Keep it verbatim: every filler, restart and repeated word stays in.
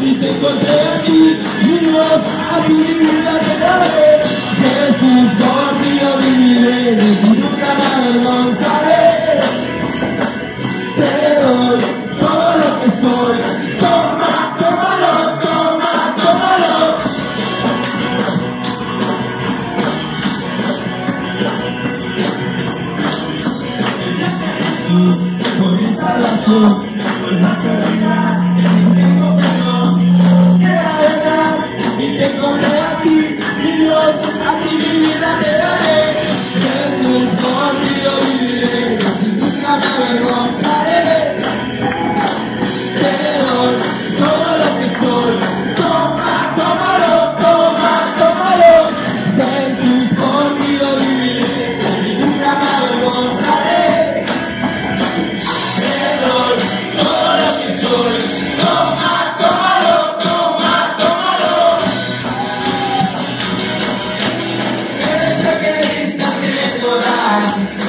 y te encontré a ti, mi Dios, a ti mi vida te daré. Jesús, por ti yo viviré, de ti nunca me avergonzaré. Te doy todo lo que soy, toma, tómalo, toma, tómalo. Jesús, por mi salvación, por la caridad, tengo perdón, que la verdad, y te encontré a ti, mi Dios, a ti mi vida te daré. Jesús, por ti yo viviré, y nunca me avergonzaré. Te doy todo lo que soy, toma, tómalo, toma, tómalo. Jesús, por ti yo viviré, y nunca me avergonzaré. Esa que está haciendo la